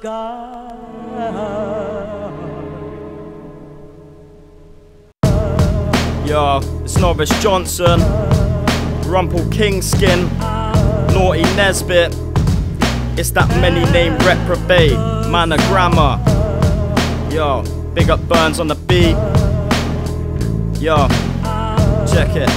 sky. Yo, it's Norris Johnson, Rumple Kingskin, Naughty Nesbit. It's that many name reprobate, man of grammar. Yo, big up Burns on the beat. Yo, check it.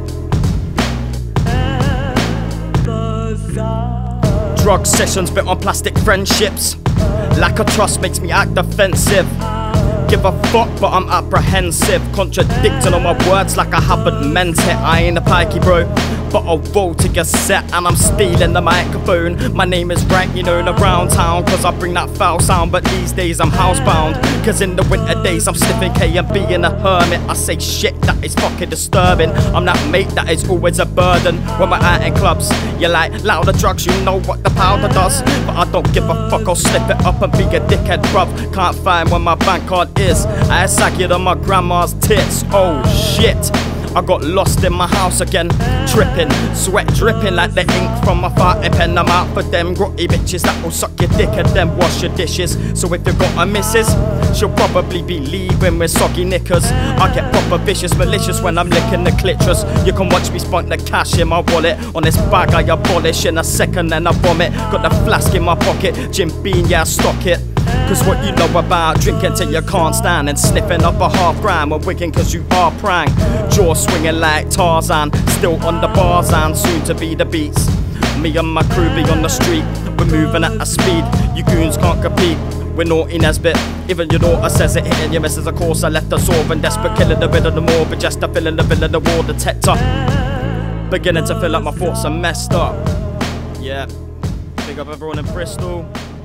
Drug sessions built on plastic friendships. Lack of trust makes me act defensive. Give a fuck, but I'm apprehensive. Contradicting on my words like I haven't meant it. I ain't a pikey bro, but I'll roll to get set. And I'm stealing the microphone. My name is right, you know, around town, cause I bring that foul sound. But these days I'm housebound, cause in the winter days I'm sniffing K and being a hermit. I say shit that is fucking disturbing. I'm that mate that is always a burden. When we're out in clubs, you like louder drugs, you know what the powder does. But I don't give a fuck, I'll slip it up and be a dickhead bruv. Can't find where my bank card is. I sack it on my grandma's tits. Oh shit, I got lost in my house again. Tripping, sweat dripping like the ink from my farting pen. I'm out for them grotty bitches that will suck your dick and then wash your dishes. So if you've got a missus, she'll probably be leaving with soggy knickers. I get proper vicious, malicious when I'm licking the clitoris. You can watch me spunk the cash in my wallet. On this bag I abolish in a second and I vomit. Got the flask in my pocket, Jim Beam, yeah I stock it. Cause what you know about drinking till you can't stand, and sniffing up a half gram or wigging cause you are prang. Jaw swinging like Tarzan, still on the bars and soon to be the beats. Me and my crew be on the street, we're moving at a speed. You goons can't compete, we're Naughty Nesbit. Even your daughter says it, hitting your missus. Of course I left her sore and desperate, killing the bit of the more, but just a feeling the villain, the war detector. Beginning to feel like my thoughts are messed up. Yeah, big up everyone in Bristol.